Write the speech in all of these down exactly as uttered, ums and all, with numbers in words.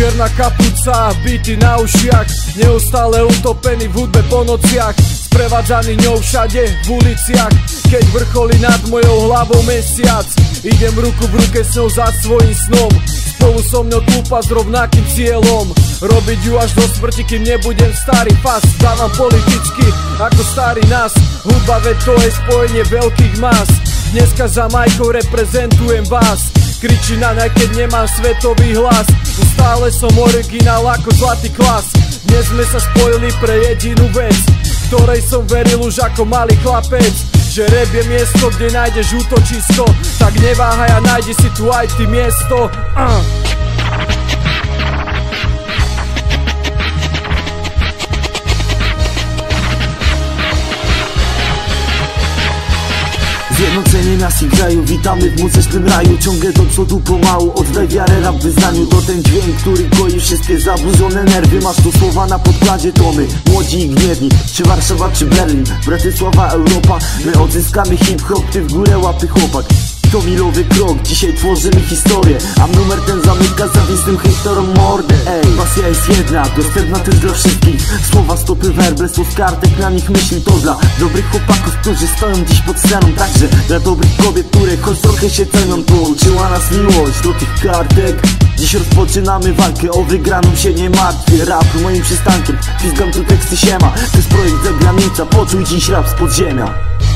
čierna kapuca, bity na ušiach, neustále utopený v hudbe po nociach, sprevádzaný ňou všade v uliciach. Keď vrcholí nad mojou hlavou mesiac, idem ruku v ruke s ňou za svojím snom, spolu so mnou túpa s rovnakým cieľom, robiť ju až do smrti, kým nebudem starý pas. Dávam politicky ako starý nás, hudba veď to je spojenie veľkých más. Dneska za majkou reprezentujem vás, kričí na nej, keď nemám svetový hlas. Stále som originál ako zlatý klas. Dnes sme sa spojili pre jedinú vec, ktorej som veril už ako malý chlapec, že rap je miesto, kde nájdeš útočisko. Tak neváhaj a nájdi si tu aj ty miesto. uh. Zjednoczenie nas i kraju, witamy w muzycznym raju. Ciągle do przodu pomału, oddaj wiarę rap wyznaniu. To ten dźwięk, który goi wszystkie zaburzone nerwy. Masz tu słowa na podkładzie, to my, młodzi i gniewni. Czy Warszawa, czy Berlin, Bratysława, Europa. My odzyskamy hip-hop, ty w górę łapy chłopak. To milowy krok, dzisiaj tworzymy historię, a numer ten zamyka zawistym historią mordę. Ej, pasja jest jedna, dostępna też dla wszystkich. Słowa, stopy, werble, słów kartek, na nich myśli. To dla dobrych chłopaków, którzy stoją dziś pod sceną. Także dla dobrych kobiet, które choć trochę się cenią. Połączyła nas miłość do tych kartek. Dziś rozpoczynamy walkę, o wygraną się nie martwię. Rap moim przystankiem, pizgam tu teksty siema. To jest projekt zagranica, poczuj dziś rap z podziemia.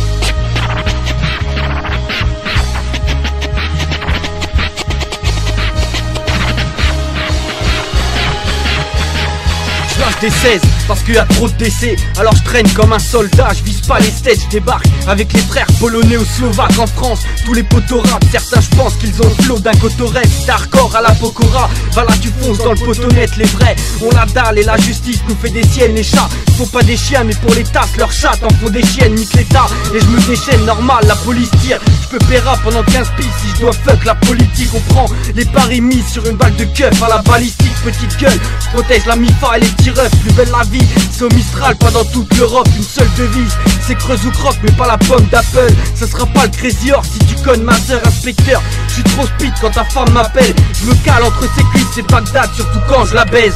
Des seize, parce qu'il y a trop de décès. Alors je traîne comme un soldat, je vise pas les stages, je débarque avec les frères polonais ou slovaques en France. Tous les potos rap, certains je pense qu'ils ont le flow d'un cotorep. D'hardcore à la Pokora, va là tu fonces dans le potonnet. Les vrais, on la dalle et la justice nous fait des siennes. Les chats, faut pas des chiens mais pour les tasses, leurs chats en font des chiennes. Nique l'état et je me déchaîne, normal, la police tire. Je peux péra pendant quinze pistes si je dois fuck la politique. On prend les paris mis sur une balle de keuf à la balistique. Petite gueule, je protège la mifa et les petits refs. Plus belle la vie, c'est au Mistral, pas dans toute l'Europe. Une seule devise, c'est creuse ou croque, mais pas la pomme d'Apple. Ça sera pas le Crazy Horse si tu connes ma soeur, inspecteur. Je suis trop speed quand ta femme m'appelle. Je me cale entre ses cuisses et Bagdad, surtout quand je la baise.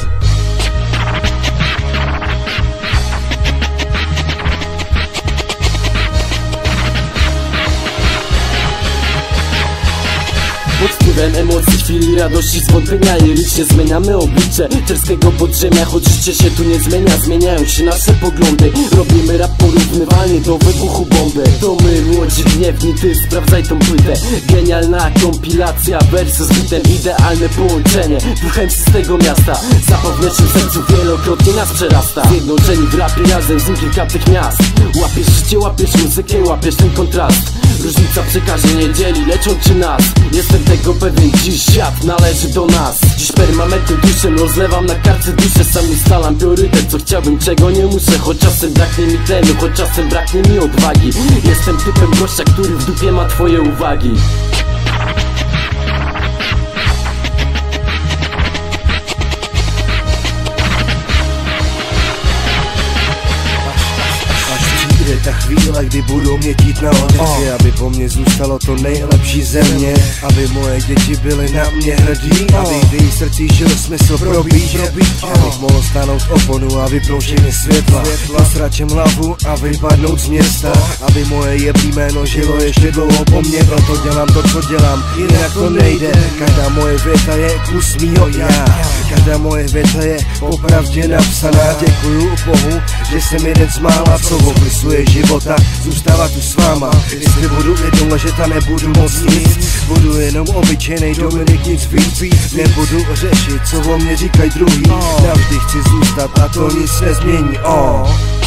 Pod wpływem emocji, chwili radości, zwątpienia i licznie zmieniamy oblicze czerskiego podziemia. Choć życie się tu nie zmienia, zmieniają się nasze poglądy. Robimy rap porównywalnie do wybuchu bomby. To my, młodzi gniewni, ty sprawdzaj tą płytę. Genialna kompilacja versus bitem, idealne połączenie. Duchem z tego miasta, zapał w naszym sercu wielokrotnie nas przerasta. Zjednoczeni w rapie razem z nim kilka tych miast. Łapiesz życie, łapiesz muzykę, łapiesz ten kontrast. Różnica przekaże nie dzieli, lecz łączy nas. Jestem tego pewien, dziś świat należy do nas. Dziś permanentnym duszem rozlewam na kartce duszę. Sam ustalam priorytet, co chciałbym, czego nie muszę. Choć czasem braknie mi tlenu, choć czasem braknie mi odwagi. Jestem typem gościa, który w dupie ma twoje uwagi. Ta chvíle, kdy budu mě tít na odeci, aby po mně zůstalo to nejlepší ze mě, aby moje děti byly na mě hrdí, aby v jejich srdci žil smysl pro beat, abych mohl stáhnout oponu a vypnout všechny světla, nasračem hlavu a vypadnout z města, aby moje jebný jméno žilo ještě dlouho po mně. Proto dělám to, co dělám, jinak to nejde. Každá moje věta je kus mýho já, každá moje věta je opravdě napsaná. Děkuju Bohu, že jsem jeden z mála, co opisuje života, zůstávat tu s váma. Jestli budu jednou ležet a nebudu moc nic, budu jenom obyčejnej Dominik, nic víc. Nebudu řešit, co o mě říkají druhý, navždy chci zůstat a to nic nezmění. Oh.